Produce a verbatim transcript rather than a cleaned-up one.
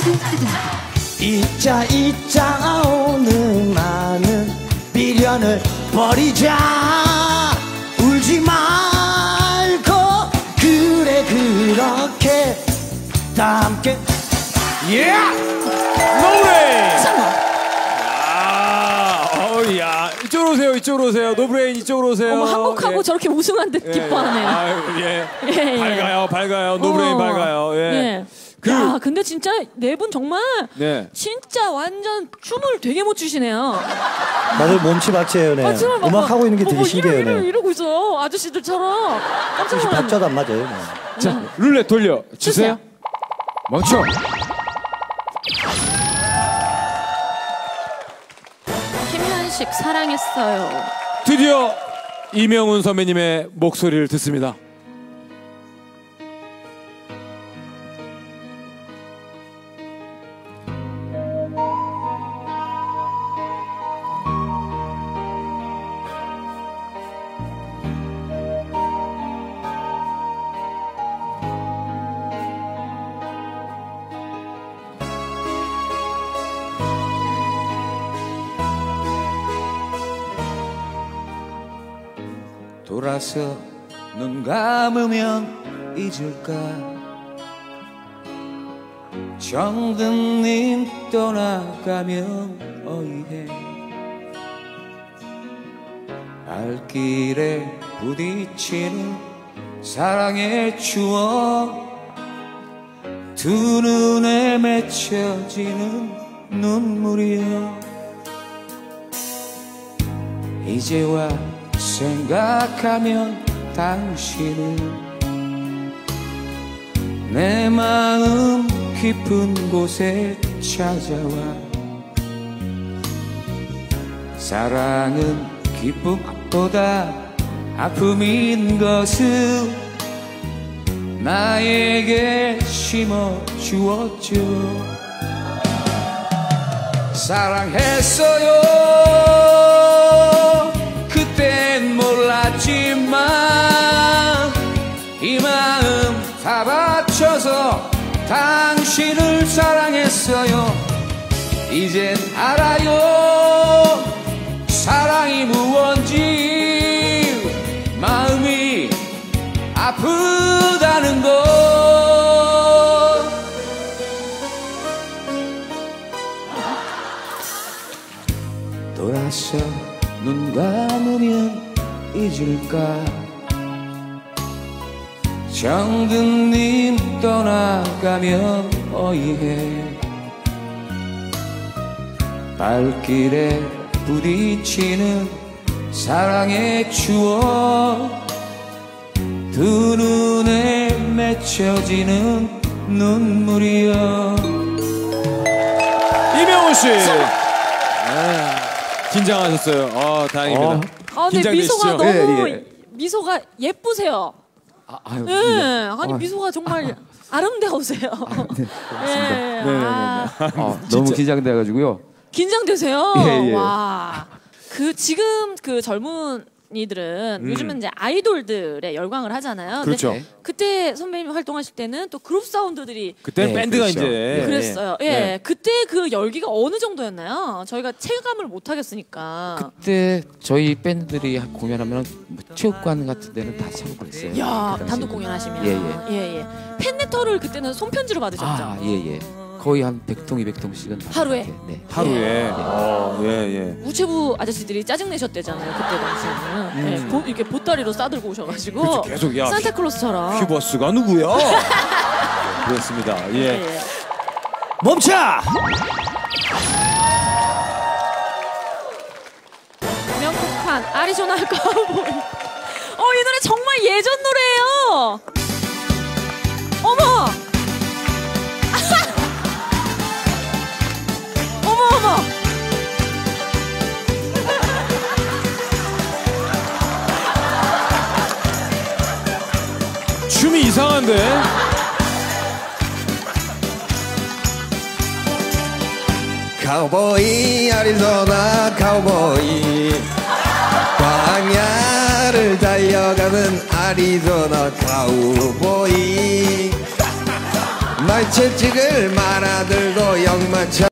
잊자 잊자 오늘 많은 미련을 버리자. 울지 말고 그래 그렇게 다 함께. 예! 노브레인! 야, 어우, 야. 이쪽으로 오세요, 이쪽으로 오세요. 노브레인 이쪽으로 오세요. 어머, 한국하고 예. 저렇게 우승한 듯 예, 기뻐하네요. 아유, 예. 예, 예. 밝아요, 밝아요. 노브레인 어. 밝아요. 예. 예. 그, 야, 근데 진짜 네 분 정말 네. 진짜 완전 춤을 되게 못 추시네요. 다들 몸치밭이에요, 네. 아, 정말 막, 음악 하고 있는 게 뭐, 되게 뭐 신기해요, 이러, 이러, 네. 이러고 있어. 아저씨들처럼. 깜짝 혹시 놀랐네. 박자도 안 맞아요. 네. 자, 룰렛 돌려 주세요. 멈춰. 김현식 사랑했어요. 드디어 이명훈 선배님의 목소리를 듣습니다. 돌아서 눈 감으면 잊을까. 정든님 떠나가면 어이해. 발길에 부딪히는 사랑의 추억. 두 눈에 맺혀지는 눈물이여. 이제와 생각하면 당신은 내 마음 깊은 곳에 찾아와. 사랑은 기쁨보다 아픔인 것을 나에게 심어주었죠. 사랑했어요. 그땐 몰랐지만 이 마음 다 바쳐서 당신을 사랑했어요. 이젠 알아요. 사랑이 무언지 마음이 아프다는 걸. 돌아서 눈 감으면 잊을까. 정든님 떠나가면 어이해. 발길에 부딪히는 사랑의 추억. 두 눈에 맺혀지는 눈물이여. 이명훈 씨. 네. 긴장하셨어요. 아, 다행입니다. 어. 아, 근데 미소가 긴장되시죠? 너무 예, 예. 미소가 예쁘세요. 아, 아유, 예, 아니 아. 미소가 정말 아름다우세요. 네, 예, 아, 아, 너무 긴장돼가지고요. 긴장되세요. 예, 예. 와, 그 지금 그 젊은이들은 음. 요즘은 이제 아이돌들의 열광을 하잖아요. 그렇죠. 근데 그때 선배님 활동하실 때는 또 그룹 사운드들이 그때 네, 밴드가 그렇죠. 이제 그랬어요. 예, 네. 그때 그 열기가 어느 정도였나요? 저희가 체감을 못 하겠으니까. 그때 저희 밴드들이 공연하면 뭐 체육관 같은 데는 다 차고 그랬어요. 야, 그 당시에는. 단독 공연하시면. 예, 예, 예. 팬레터를 그때는 손편지로 받으셨죠? 아, 예, 예. 거의 한 백 통, 이백 통씩은 하루에? 이렇게, 네. 하루에. 어, 예, 예. 우체부 아저씨들이 짜증 내셨대잖아요. 그때 당시에는. 예, 보, 이렇게 보따리로 싸들고 오셔가지고. 그렇죠, 계속, 야, 산타클로스처럼. 휘버스가 누구야? 그렇습니다. 예. 예, 예. 멈춰! 명곡판 아리조나 카우보이. 어, 이 노래 정말 예전 노래예요. 어머. 어머 어머. 춤이 이상한데? 카우보이 아리조나 카우보이 광야를 달려가는 아리조나 카우보이 말채찍을 말아들고 정말 참